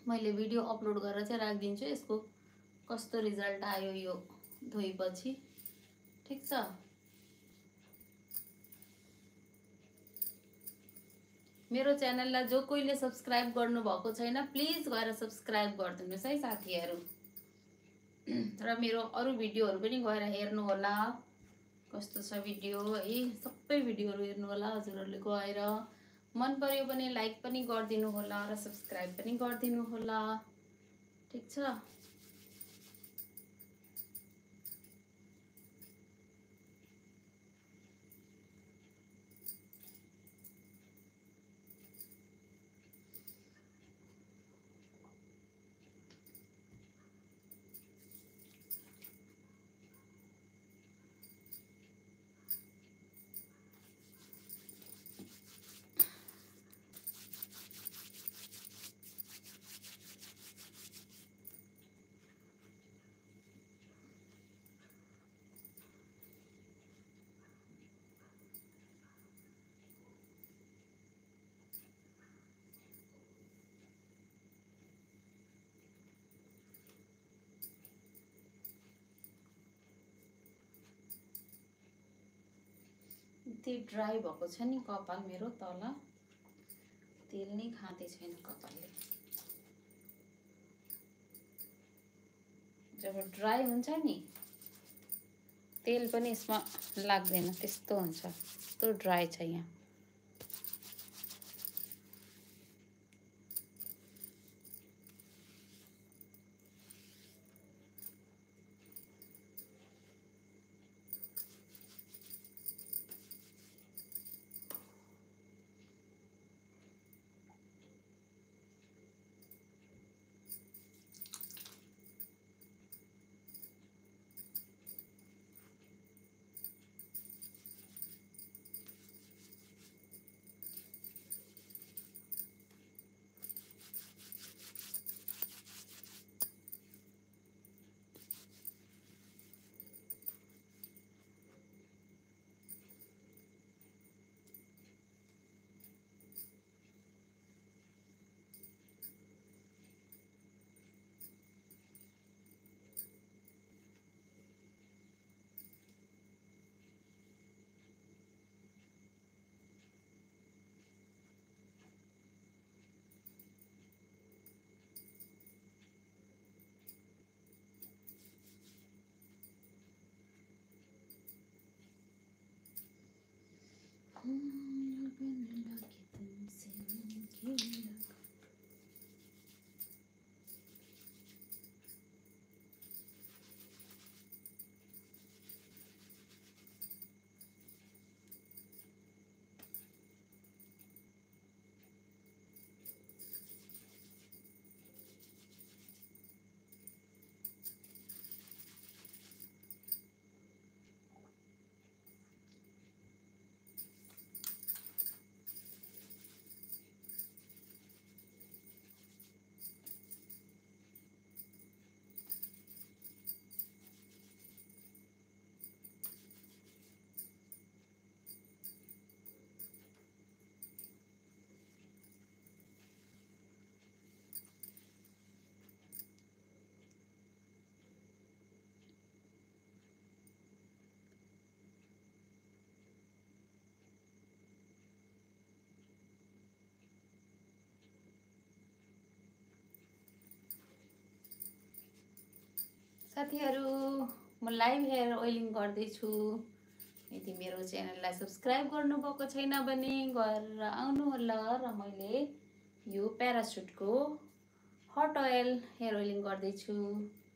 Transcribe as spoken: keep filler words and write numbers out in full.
मैले video upload गरेर चाहिँ राखिदिन्छु यसको कस्तो रिजल्ट आयो यो धोएपछि। ठीक छ। मेरो च्यानललाई जो कोहीले सब्स्क्राइब गर्नु भएको छैन प्लिज गएर सब्स्क्राइब गरिदिनुहोस् है साथीहरु। र मेरो अरु भिडियोहरु पनि गएर हेर्नु होला कस्तो छ भिडियो है। सबै भिडियोहरु हेर्नु होला हजुरहरुले गएर। मन पर्यो भने लाइक पनि गरिदिनु होला र सब्स्क्राइब पनि गरिदिनु होला। ठीक छ। त्यही ड्राई भएको छ नि कपाल मेरो तल तेल नै खाँदै छैन कपालले। जब ड्राई हुन्छ नि तेल पनि यसमा लाग्दैन त्यस्तो हुन्छ। त्यस्तो ड्राई छ यहाँ। साथीहरु म लाइभ हेयर ओइलिङ गर्दै छु। यदि मेरो च्यानललाई सब्स्क्राइब गर्नुभएको छैन भने गरेर आउनु होला र मैले यो प्यारासुटको हट ओइल हेयर ओइलिङ गर्दै छु।